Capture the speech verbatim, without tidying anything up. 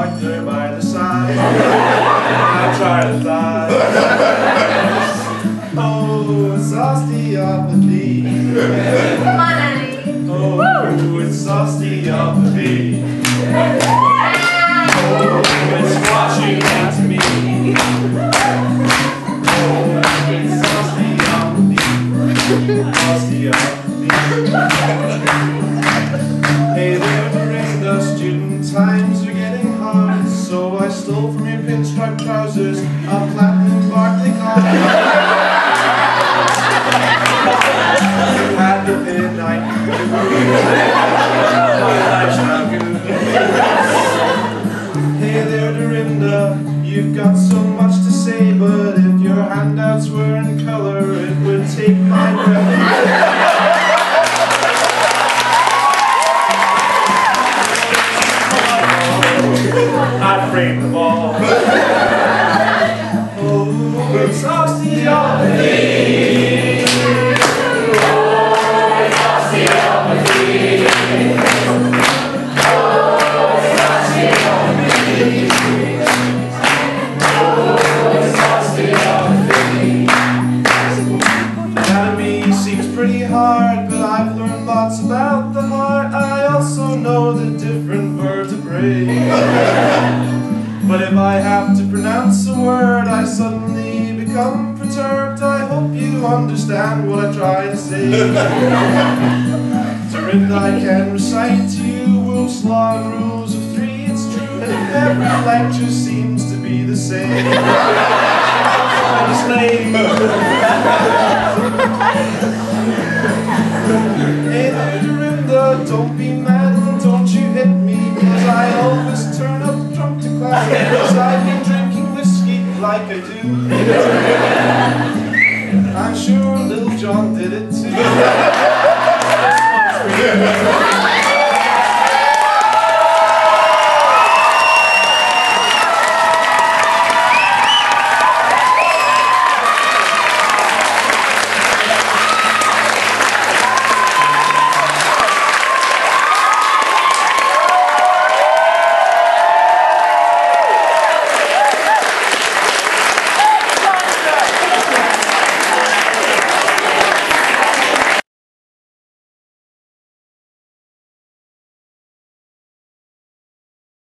parked there by the side. I try to fly. Oh, it's osteopathy. Come on, Annie. Oh, it's osteopathy. Oh, it's watching at me. Oh, it's osteopathy. Osteopathy. Hey there, dhirindar student, times are getting hard, so I stole from your pinstripe trousers a platinum Barclay card. You had the midnight my life's not good. Hey there, dhirindar, you've got so much to say, but if your handouts were in color, it would take my breath. I framed them all. Oh, it's osteopathy. Oh, it's osteopathy. Oh, it's osteopathy. Oh, it's osteopathy. Anatomy seems pretty hard, but I've learned lots about the heart. I also know the different vertebrae. But if I have to pronounce a word, I suddenly become perturbed. I hope you understand what I try to say. Dhirindar, I can recite to you Wolf's Law and rules of three. It's true that every lecture seems to be the same. I'm a slave. Hey there, Dhirindar, don't be mad and don't you hit me, cause I always turn up drunk to class, cause I've been drinking whiskey like I do. I'm sure Littlejohn did it too.